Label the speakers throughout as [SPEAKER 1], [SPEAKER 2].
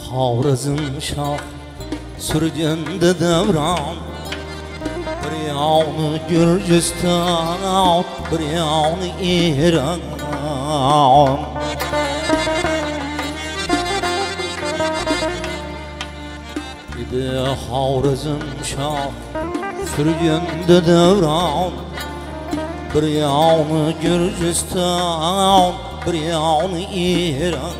[SPEAKER 1] Havrazım şah sürgende devran, bir yağını Gürcistan, bir yağını İran. Bir de Havrazım şah sürgende devran, bir yağını Gürcistan, bir yağını İran.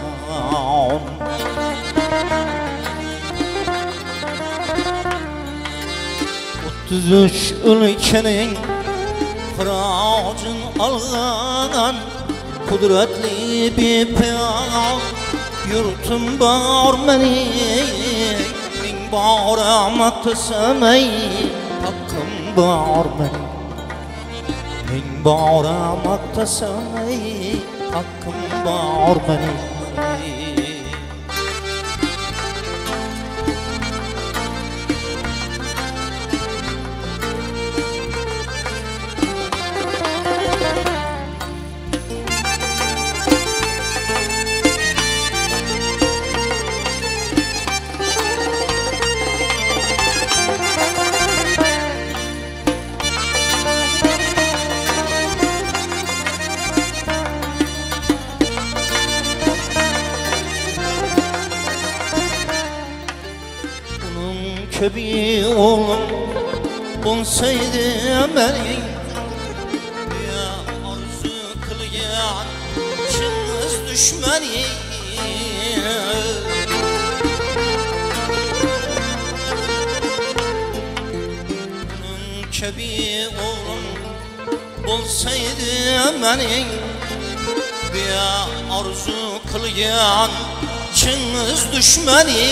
[SPEAKER 1] 33 ülkenin haracın algan kudretli bir peyam yurtum var menin min bağramak tesemey hakkım var menin min bağramak tesemey hakkım var menin. Bir oğlum olsaydı benim ya arzu kılgan çınız düşmeni bunun kebi oğlum olsaydı benim ya arzu kılgan çınız düşmeni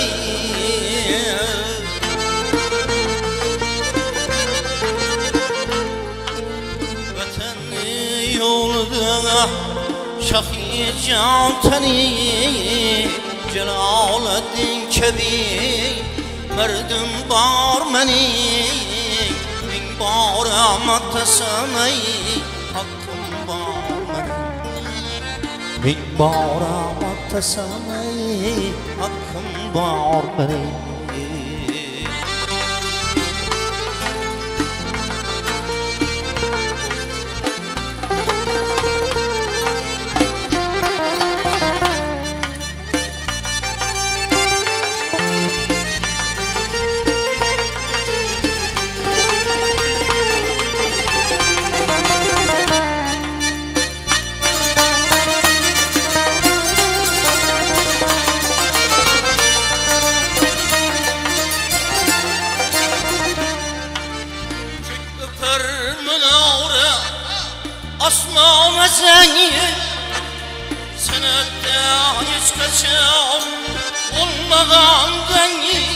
[SPEAKER 1] yolda şahî can teni Celaleddin kebi merdim bar meni min bağramak tesemey hakkım var meni min bağramak tesemey hakkım var meni. Asmana zengin senetten hiç kaçan olmadan zengin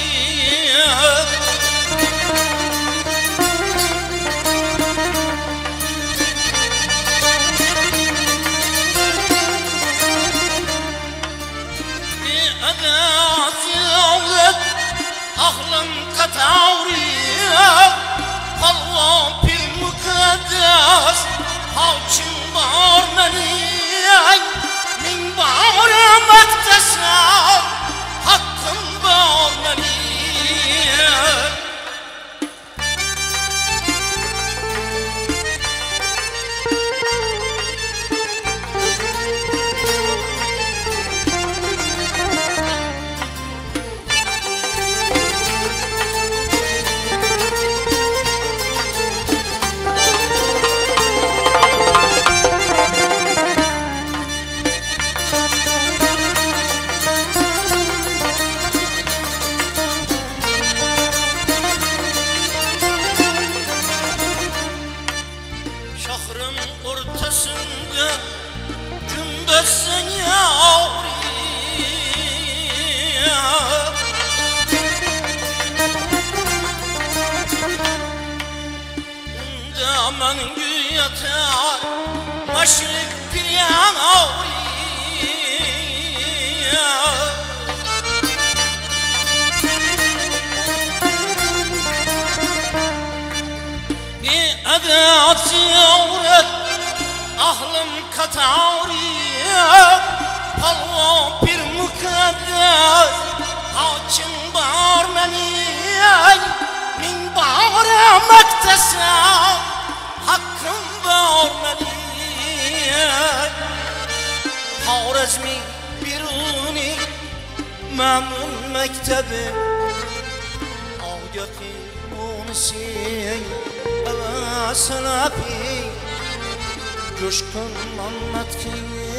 [SPEAKER 1] bir adet yavret aklım katavriye Allah bir mukaddes Havçın var meni min bağramak tesem hakkım var meni. Şahrın ortasında cümbesin yavru Daman güyatar maşrik bir yavru bir adet yavret ahlım katavriye Allah bir mukaddes desem hakkım var benim. Xorazmi Biruni Memnun mektebi Ağdaki unisi Evasalabi Coşkun Mehmetki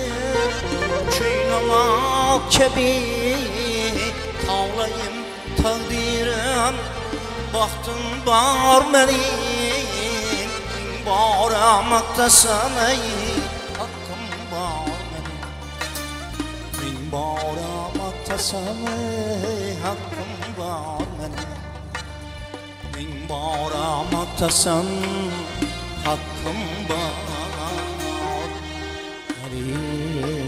[SPEAKER 1] Çeylamak kebi Tavlayım takdirim Bahtım var benim Bağramaktasam ey hakkım var benim Bağramaktasam ey hakkım var benim Bağramaktasam hakkım var benim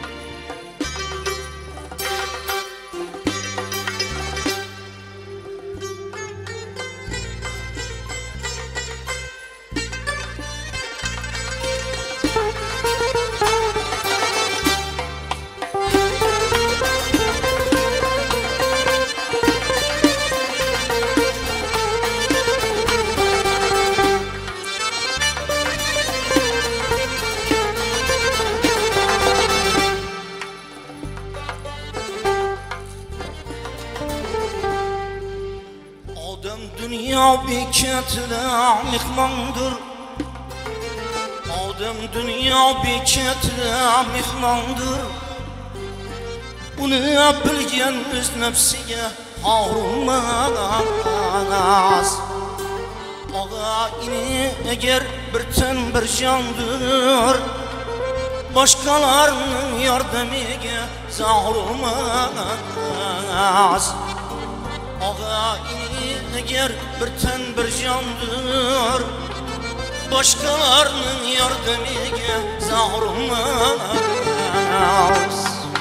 [SPEAKER 1] Dünya bir ketile mihmandır Adem dünya bir ketile mihmandır Bunu bilgen öz nefsiye harumaz Ağa ini eğer bir ten bir candır Başkalarının yardımıge zahrumaz Ağa ini eğer bir ten bir candır Başkalarının yardımıge zahrumaz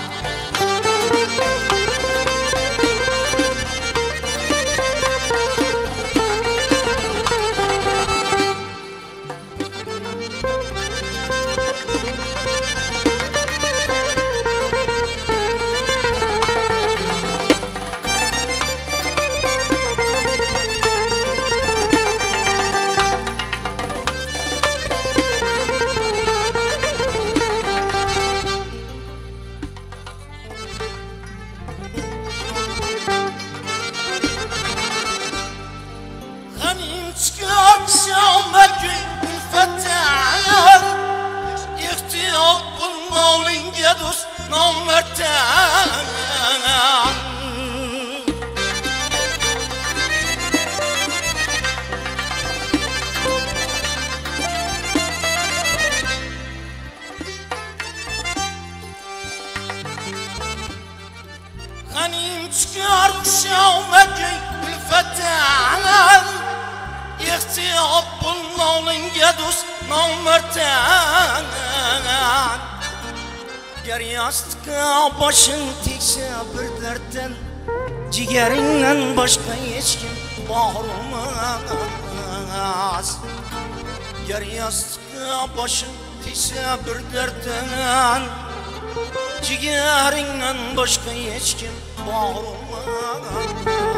[SPEAKER 1] Hanim çıkar şavmeki ülfeten İhtiyap bulmalın gedus namerten Ger yastığa başın tikse bir dertten Ciğerinden başka hiç kim bağırmaz Ger yastığa başın tikse bir dertten Ciğerinden başka hiç kim bağırmaz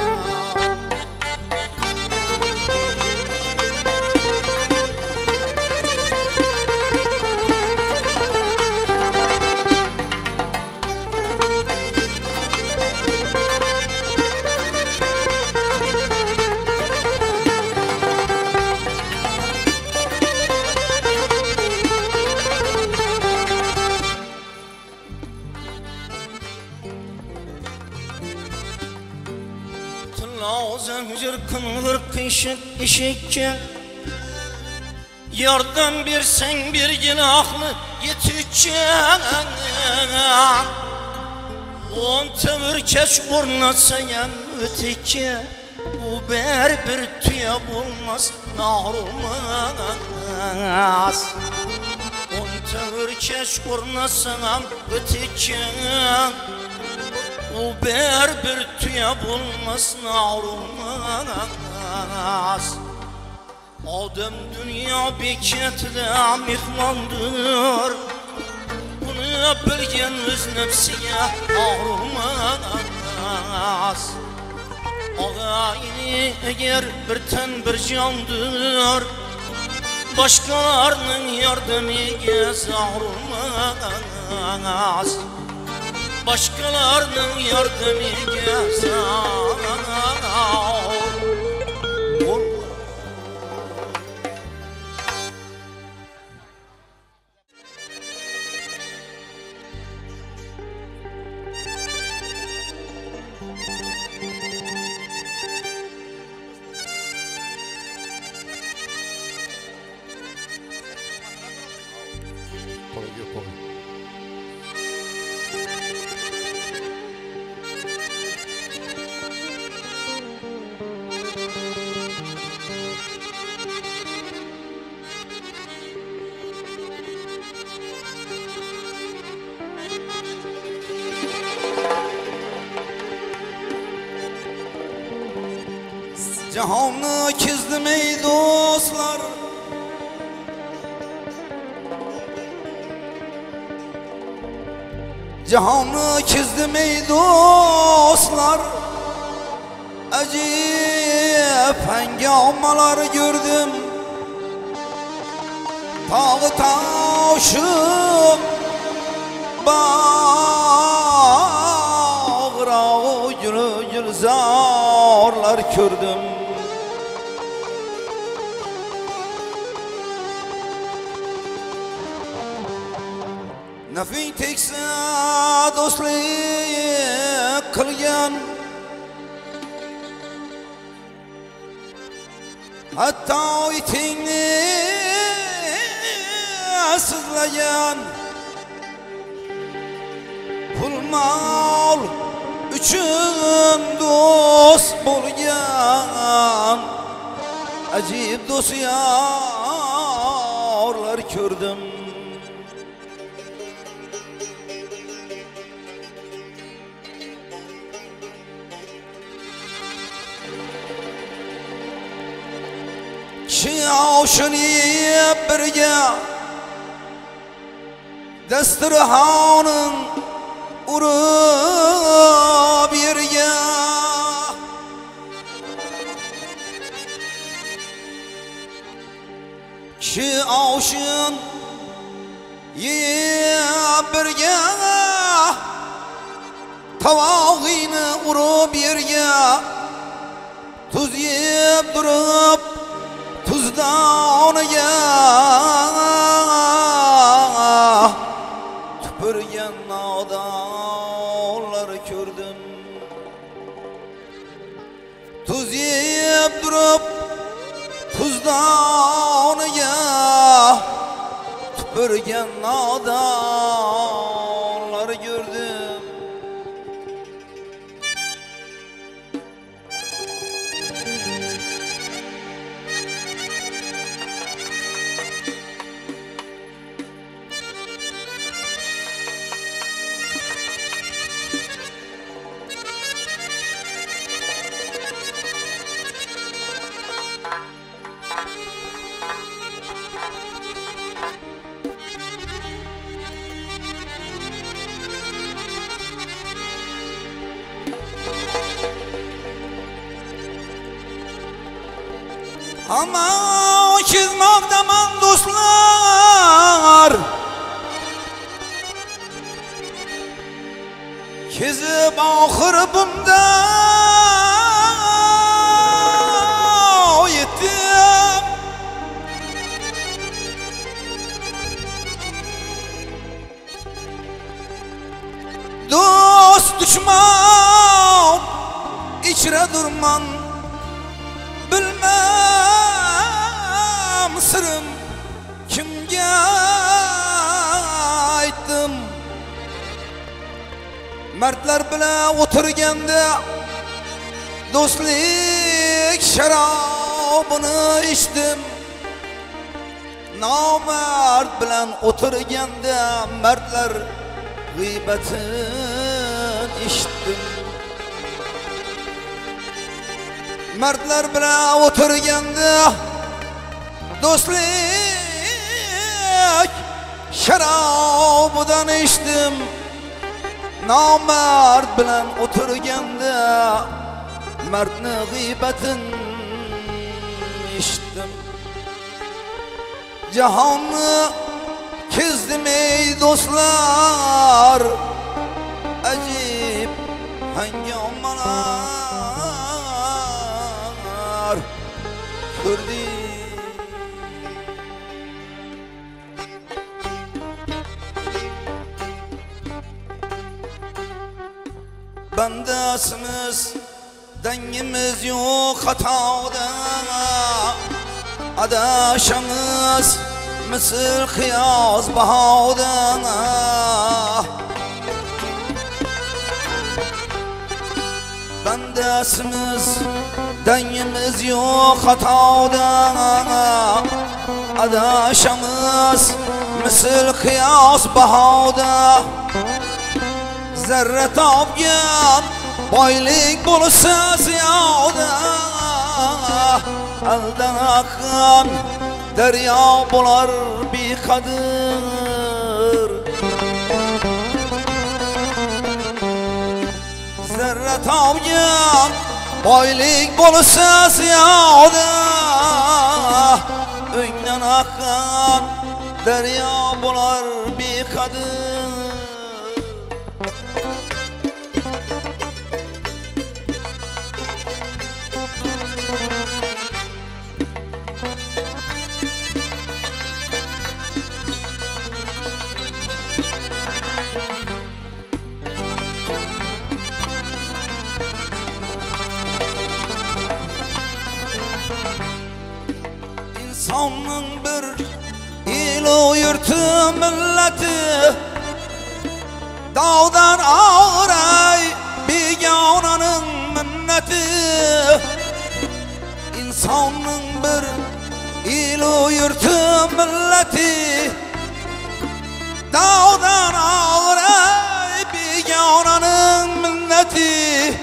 [SPEAKER 1] Zincir kınılır kışık eşekçe Yardım birsen bir günahlı yetişecek On tevir keş vurnasayan öteke Bu ber bir tüye bulmaz nahrumaz On tevir keş vurnasayan öteke O ber bir tüye bulmaz nahrumaz Adem dünya beketli mihmandır Bunu bilgen öz nefsiye ağrımaz Ağayni eğer bir ten bir candır, başkalarının yardımıga sarılmaz. Başkalarının yardımıga sarılmaz.
[SPEAKER 2] Cihanı kizdim ey dostlar, cihanı kizdim ey dostlar. Acayip hengamalar gördüm, tağı taşı bağırağı gülzarlar gördüm. Nafin teksa dostlik kılgan, hatta itingni sizlagan. Pul mal üçün dost bo'lgan, ajib dost yorlar ko'rdim. Şuni birga dasturxonin urib yerga, kishi oshin yeb birga tavog'ini urib yerga, tuz yeb turib tuzdoniga tupurgan nodonlar ko'rdim. Tuz yeb turib tuzdoniga tupurgan nodonlar ko'rdim. Ama çizmekteman dostlar, çizip ahır bunda yettim. Dost düşman içre durman, bilmem sırım kimge aytdim. Mertler bilan o'tirganda do'stlik sharobini ichdim. Nomard bilan o'tirganda mertler g'iybatin eshitdim. Mertler bilan o'tirganda do'stlik sharobidan ichdim. Nomard bilan o'tirganda Mertni gıybetin içtim. Cihanı kezdim ey dostlar, acip hangamalar gördüm. Bandasımız, dengimiz yok hatada, adaşamız misal kıyas bahada. Bandasımız, dengimiz yok hatada, adaşamız misal kıyas bahada. Zerre topgan boylik bo'lsa ziyoda, eldan aqqan daryo bo'lar beqadir. Zerre topgan boylik bo'lsa ziyoda, o'ngdan aqqan daryo bo'lar beqadir. İnsanın bir ilu yurtu milleti, dağdan ağray begonanın minneti. İnsanın bir ilu yurtu milleti, dağdan ağray begonanın minneti.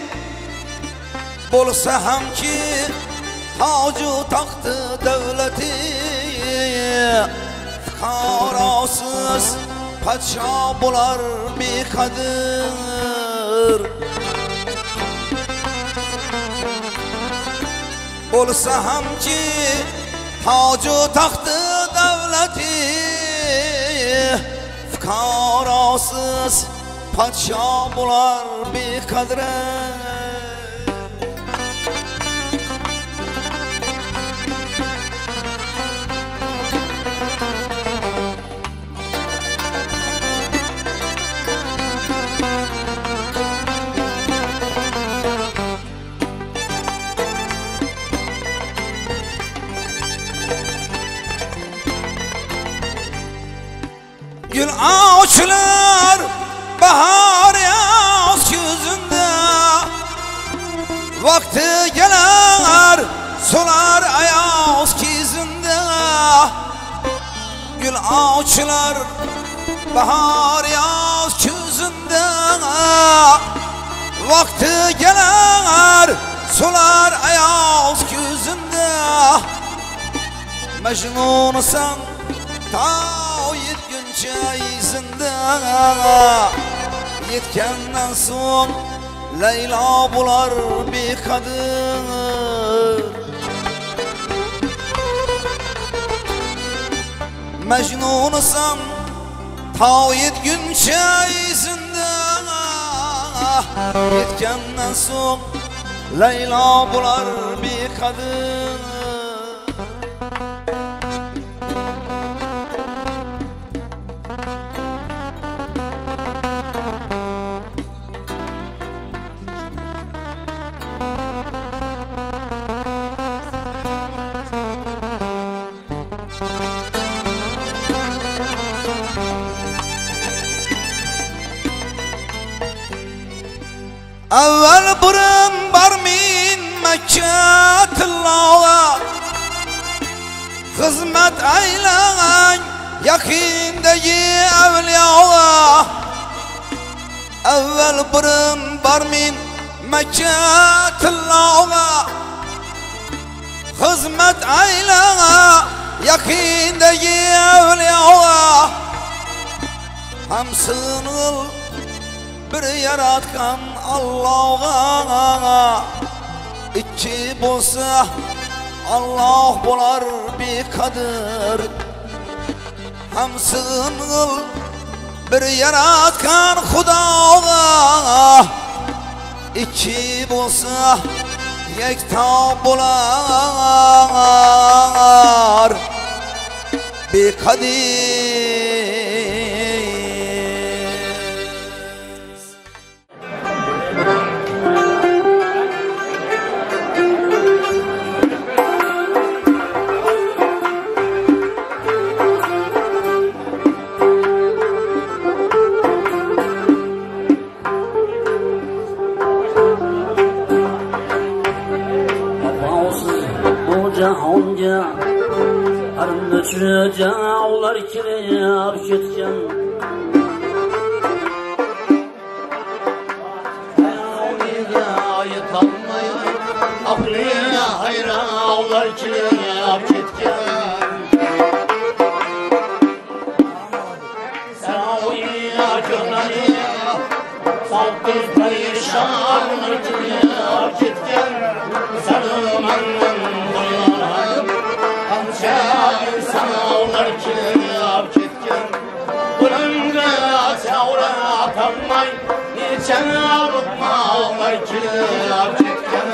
[SPEAKER 2] Bolsa ham ki tacı taxtı devleti, fuqarosuz podsho bo'lar beqadir. Bo'lsa hamki tacı taxtı devleti, fuqarosuz podsho bo'lar beqadir. Gül ağaçlar bahar yaz yüzünde, vakti gelir sular ayaz kizinde. Gül ağaçlar bahar yaz yüzünde, vakti gelir sular ayaz yüzünde. Mecnunsan ta yetguncha izinde, yetkenden so'ng Leyla bo'lar beqadir. Mecnunsan ta yetguncha izinde, yetkenden so'ng Leyla bo'lar beqadir. Evvel burun barmin Mekke tillağa, hizmet eyleyen yakindeki evliyağa. Evvel burun barmin Mekke tillağa, hizmet eyleyen yakindeki evliyağa. Hem sığınıl bir yaratkan Allah'a, İki bolsa Allah bolar bir kadir. Hem sığınıl bir yaratkan Xudoga. İki bolsa yekta bolar bir kadir.
[SPEAKER 3] Cahonga armıçı cağlar kireyar ketken Hayaliga ayıtalmayın Akliya hayravlar kireyar ketken Seraviya gönleriya Salkız perişanlar kireyar ketken Sarımanın Sanavlar kireyar ketken Bulunga çavra atanmay Niçen abıkmağlar kireyar ketken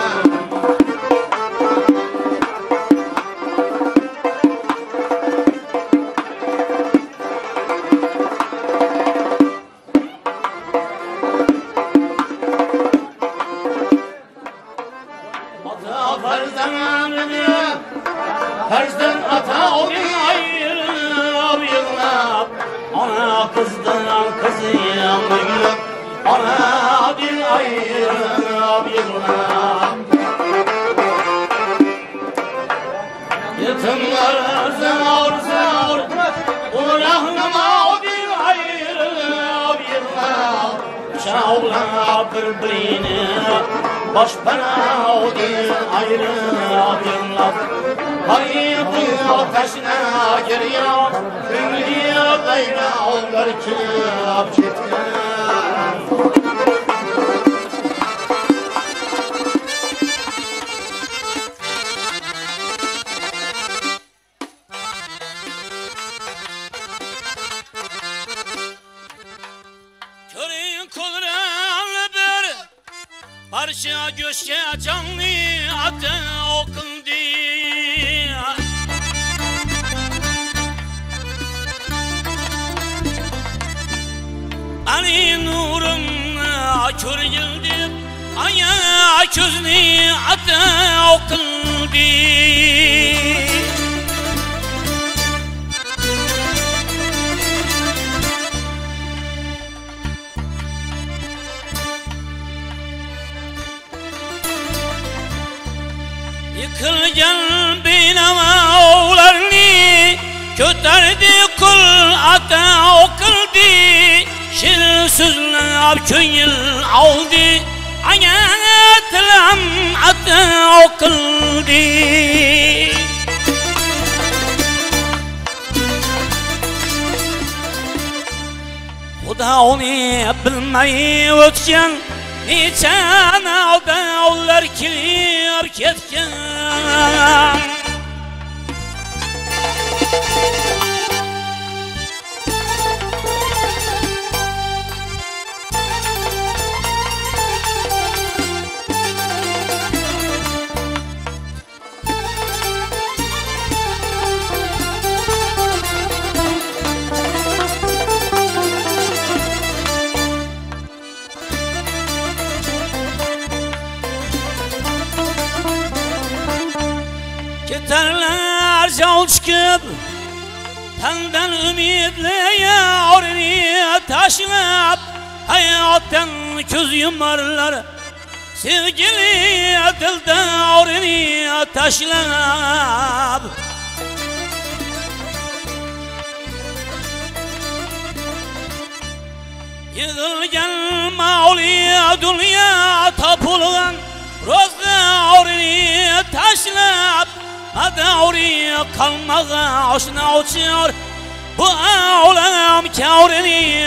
[SPEAKER 3] Ata farzdan Ferzden ata onu ayırıp yığılap Ana kızdan kızıyam gülüp Ana dil ayırıp yığılap Yetimler zor zor Ulahnıma o dil ayırıp yığılap Şavlap birbirini Baş bana o dil ayırıp yığılap Hayırlı ateşine giriyor Ünlüye gayrı onlar kilap ketken Körün kulranlı bir parça göçke canlı atı okundu Ali nurumna kör yıldız aya közünü ata okundu Yıkılgan binama oğlarını köterdi kul ata okundu Şirin sözler köyül aldı Ayetlam atı okundu Xuda onu bilmeyi ötken Niçen aldağlar kilip ketken Keterler yol çıkıp Tenden ümitle yavrini taşınıp Hayattan köz yumarlar Sevgili dildavrini taşınıp Yığılgan mağluya dünya tapılgan Rozdavrini taşınıp Adavri kalmağa aşına uçuyor Bu ağlam kârini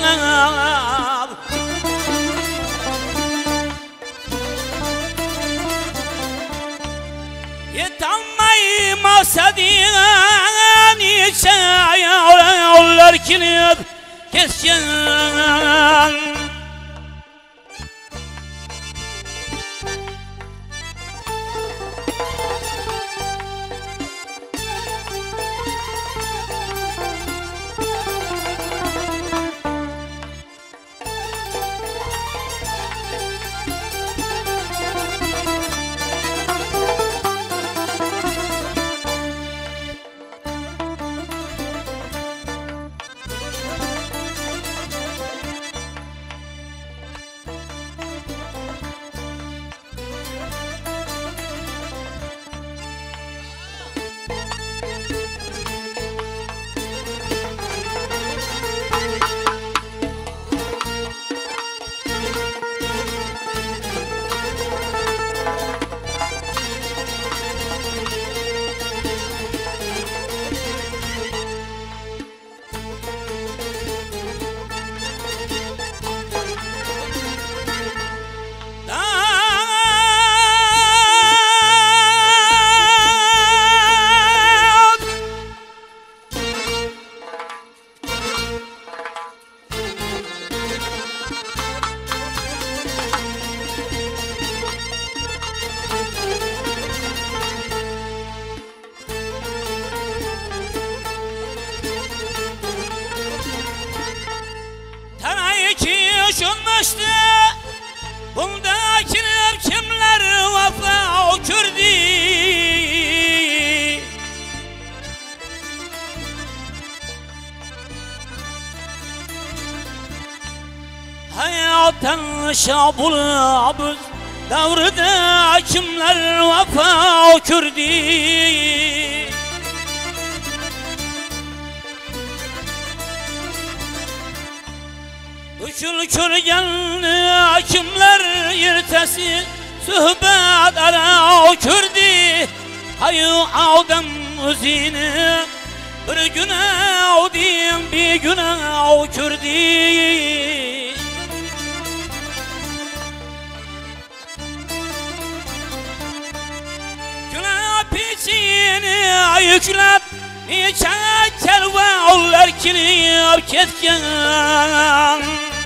[SPEAKER 3] taşınıp maqsadiga necha ayollar kelib ketgan. Şunlaştı bundakiler kimler vefa okürdi. Hayatın şabul abuz davrida kimler vefa okürdi. Üçül körgenli kimler yirtesi söhbet ara okürdi. Hayı adam özini bir güne odin bir güne okürdi. Güne piçini yüklep neçe kelve onlar kilip ketken.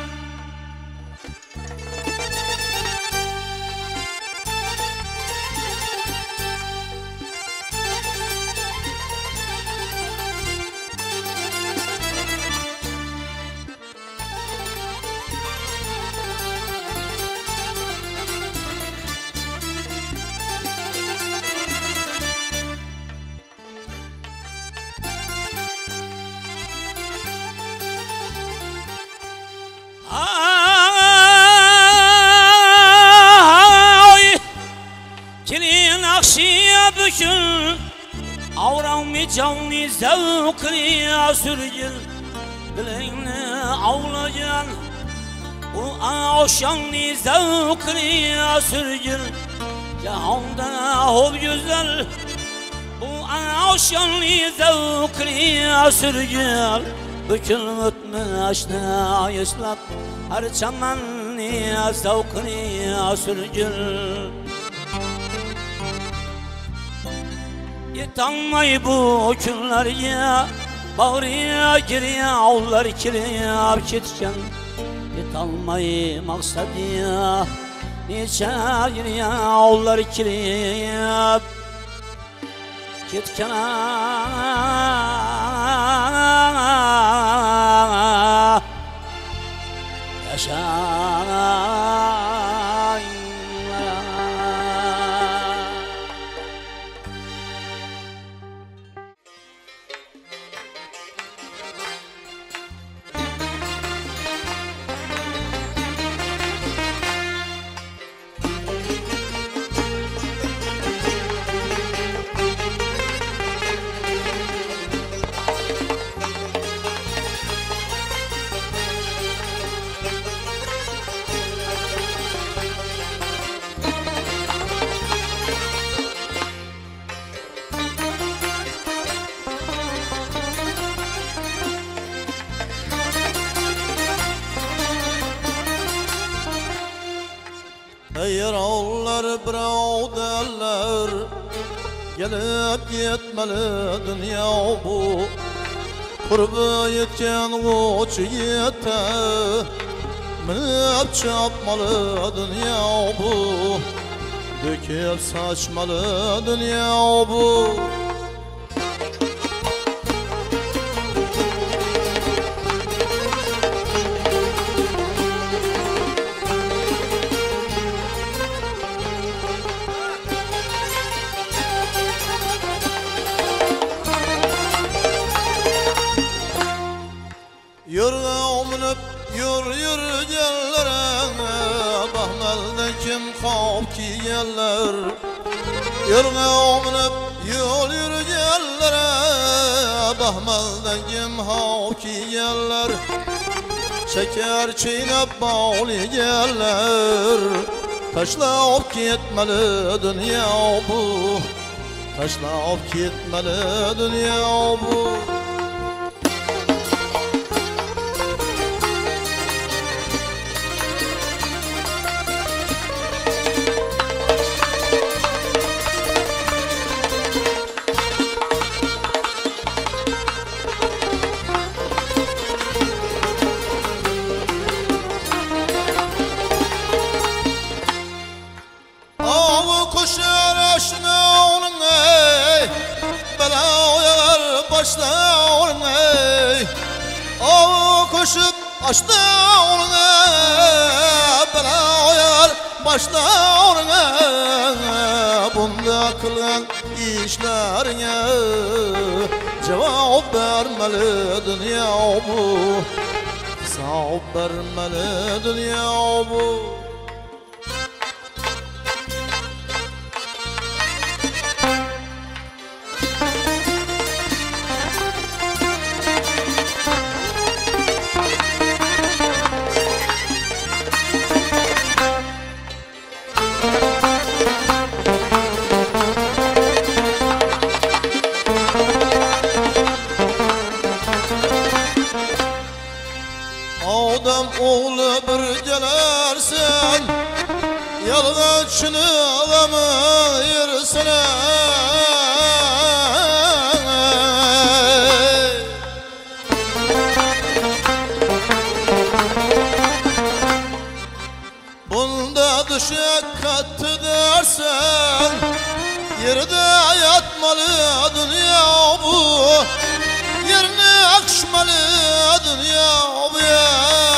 [SPEAKER 3] Kilin akşiye bükül avramı canlı zevkini sürgül. Dileğini avlayan bu aşanlı zevkini sürgül. Cihanda hop güzel bu aşanlı zevkini sürgül. Bükül ötmüşne yaşlap her çamanlı zevkini sürgül. Yetanmay bu günlerge bağrıya giriye avlar kiriyap ketken. Yetanmay maksadıya neçe giriye avlar kiriyap ketken. Yaşa Eğer onlar birovdalar
[SPEAKER 4] gelip gitmeli dünya bu. Qurbi yetken uç yete, minip çapmalı dünya bu. Döküp saçmalı dünya bu. Yürgümünüp yür gellere, bahmelde kim kap ki geller. Yürgümünüp yür gellere, bahmelde kim kap ki geller. Şeker çiğnep bağlı geller, taşlap gitmeli dünya bu. Taşlap gitmeli dünya bu. Koşup açtı onu bela oyar başta onu bunda kılgan işlerine cevap vermeli dünya bu. Cevap vermeli dünya bu. Adam oğlu bir gelersen, yalgaçını alamı yersene. Bunda düşe kattı dersen, yerde yatmalı dünya bu. Yerine akışmalı dünya bu ya.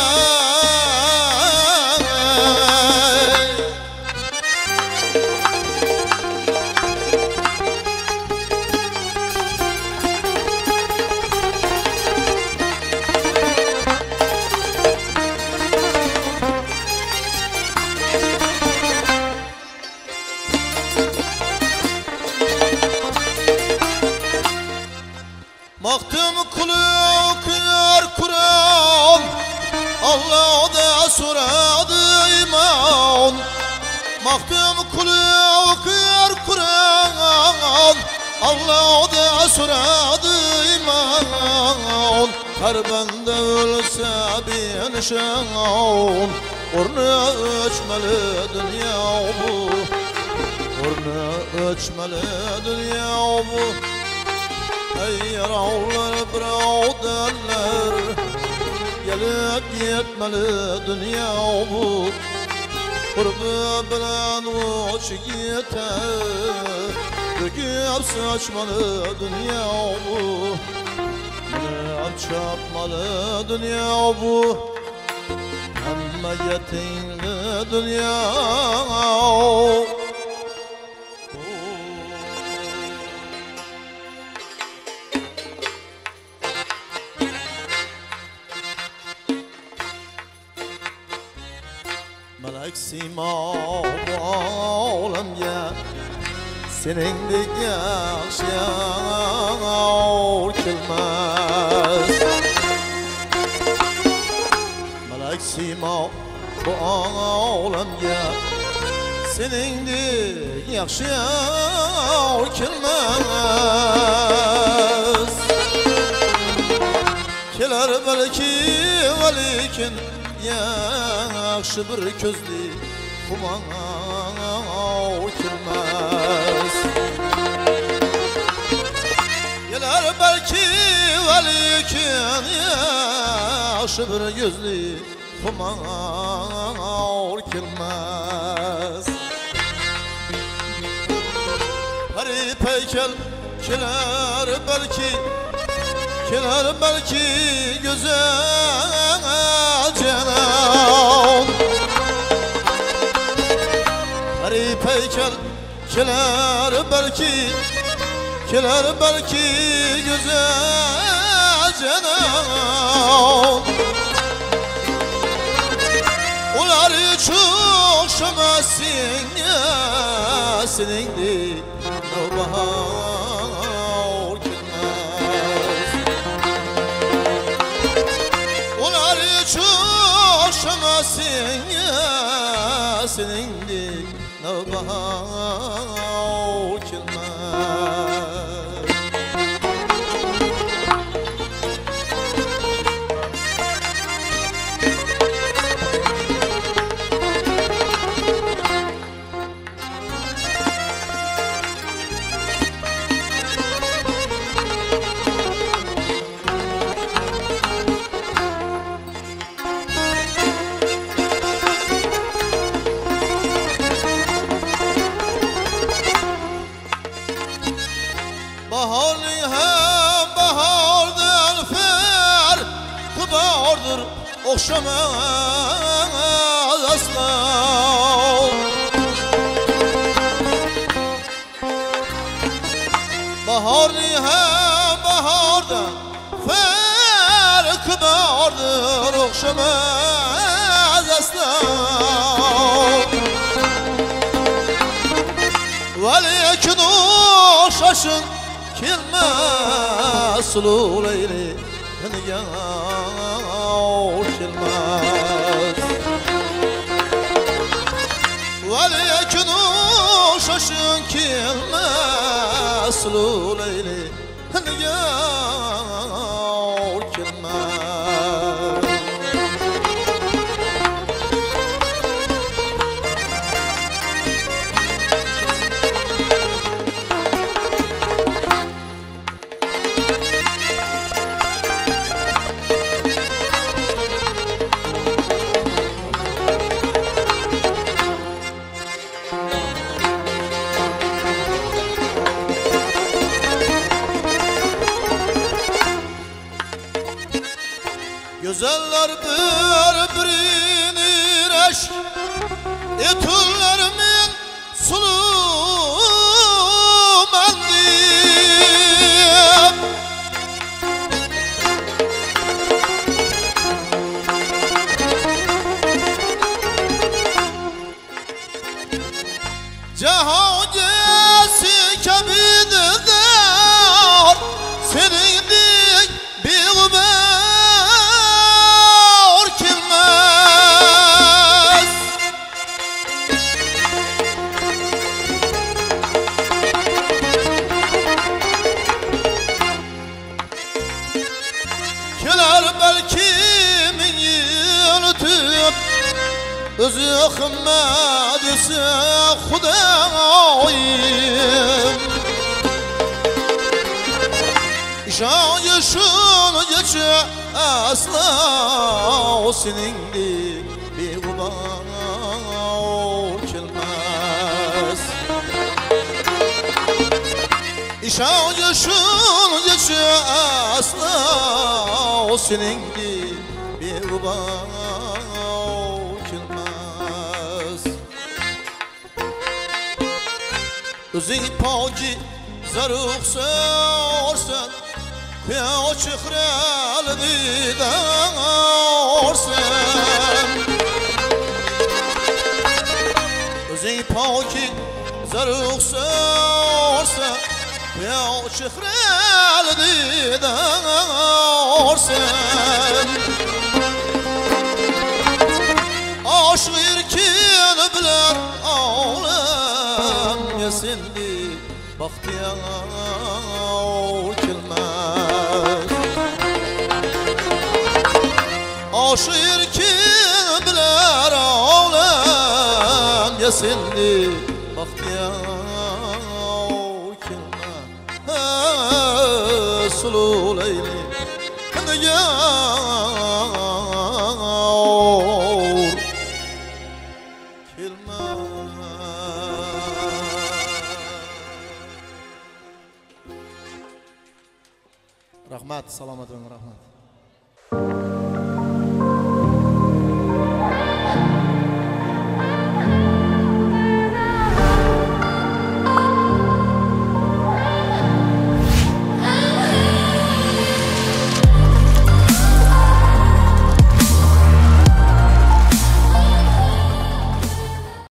[SPEAKER 4] Maktum kulu okuyar Kur'an, Allah da soradı iman. Maktum kulu okuyar Kur'an, Allah da soradı iman. Karbanda ölse bir nişan, ornu ölçmeli dünya bu. Ornu ölçmeli dünya bu. Ey yaravlar birodarlar, gelip yetmeli dünya bu. Qurbi bilan uç yeter, döküp saçmalı dünya bu. Minip çapmalı dünya bu. Hamma yetingli dünya. Melek sima bu alemga, seningdek yaxshi yar kelmas. Melek sima bu alemga, seningdek yaxshi yar kelmas. Kelar balki lekin yaxshi bir ko'zli xumor kirmas. belki velikin yaxşı bir gözlü xumar kelmez. Garip heykel keler belki güzel canan. Garip heykel keler belki güzel canan. Onları çok şamasın ya senindi bahar gelmez. Onları çok şamasın ya senindi bahar gelmez. Baharlı hem bahardan farkı vardır, okşamaz asla. Baharlı hem bahardan farkı vardır, okşamaz asla. Velikin okşaşın kelmez sulu leyli yar kelmez. Velikin okşaşın kelmez sulu leyli yar kelmez. Güzeller birbirini eşk eturlar men sulu mendim. Cahangesi kabidler senin dik bilmem. Belki min yürütüp özü hımmet ise Hudayım. Şayışın geçe asla o senindir bir gubar kelmez. Şayışın geçe asla o senindir bir gubar kelmez. Özün paki zaruk sorsan ya çıhralı didarsan. Özün paki zaruk sorsan ya çıhralı didarsan. Aşk erken bilen ağlam yasindi bahtiyar kelmez. Aşk erken bilen ağlam yasindi bahtiyar kelmez. Rahmat, salomat bo'ling, rahmat.